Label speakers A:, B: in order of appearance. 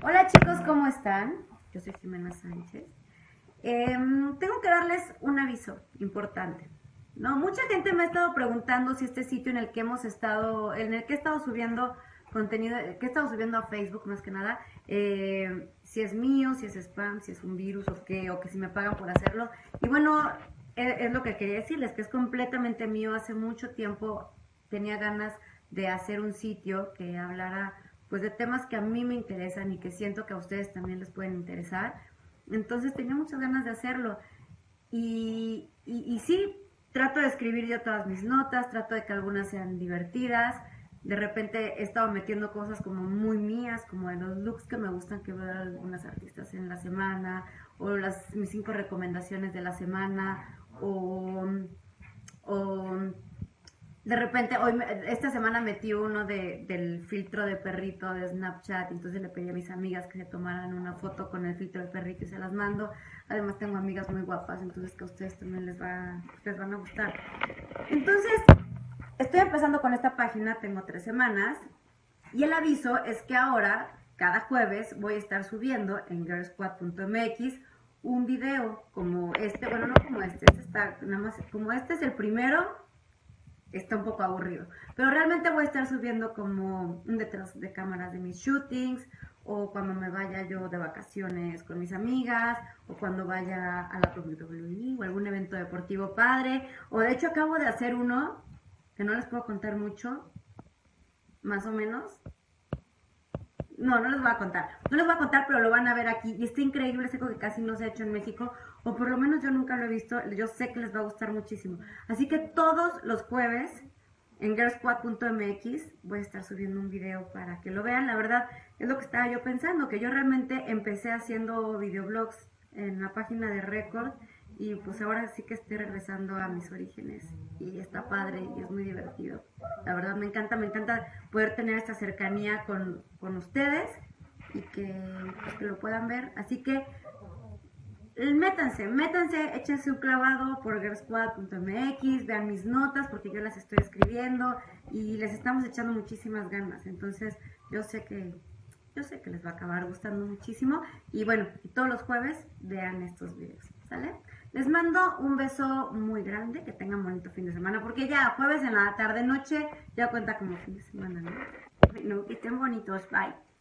A: Hola chicos, ¿cómo están? Yo soy Jimena Sánchez. Tengo que darles un aviso importante. No, mucha gente me ha estado preguntando si este sitio en el que he estado subiendo contenido, que he estado subiendo a Facebook más que nada, si es mío, si es spam, si es un virus o que si me pagan por hacerlo. Y bueno, es lo que quería decirles, que es completamente mío. Hace mucho tiempo tenía ganas de hacer un sitio que hablara pues de temas que a mí me interesan y que siento que a ustedes también les pueden interesar. Entonces tenía muchas ganas de hacerlo. Y sí, trato de escribir yo todas mis notas, trato de que algunas sean divertidas. De repente he estado metiendo cosas como muy mías, como de los looks que me gustan que vean algunas artistas en la semana, o mis 5 recomendaciones de la semana, o de repente, esta semana metí uno del filtro de perrito de Snapchat, entonces le pedí a mis amigas que se tomaran una foto con el filtro de perrito y se las mando. Además tengo amigas muy guapas, entonces que a ustedes también les van a gustar. Entonces, estoy empezando con esta página, tengo 3 semanas, y el aviso es que ahora, cada jueves, voy a estar subiendo en girlsquad.mx un video como este, bueno, no como este está, nada más, como este es el primero, está un poco aburrido. Pero realmente voy a estar subiendo como un detrás de cámaras de mis shootings, o cuando me vaya yo de vacaciones con mis amigas, o cuando vaya a la WWE o algún evento deportivo padre. O de hecho acabo de hacer uno que no les puedo contar mucho, más o menos. No, no les voy a contar. No les voy a contar, pero lo van a ver aquí. Y está increíble, es algo que casi no se ha hecho en México. O por lo menos yo nunca lo he visto. Yo sé que les va a gustar muchísimo. Así que todos los jueves en girlsquad.mx voy a estar subiendo un video para que lo vean. La verdad es lo que estaba yo pensando, que yo realmente empecé haciendo videoblogs en la página de Record, y pues ahora sí que estoy regresando a mis orígenes y está padre y es muy divertido. La verdad me encanta poder tener esta cercanía con ustedes y pues, que lo puedan ver. Así que métanse, échense un clavado por girlsquad.mx, vean mis notas porque yo las estoy escribiendo y les estamos echando muchísimas ganas. Entonces yo sé que les va a acabar gustando muchísimo. Y bueno, y todos los jueves vean estos videos, ¿sale? Les mando un beso muy grande, que tengan bonito fin de semana, porque ya jueves en la tarde noche ya cuenta como fin de semana, ¿no? Bueno, que estén bonitos, bye.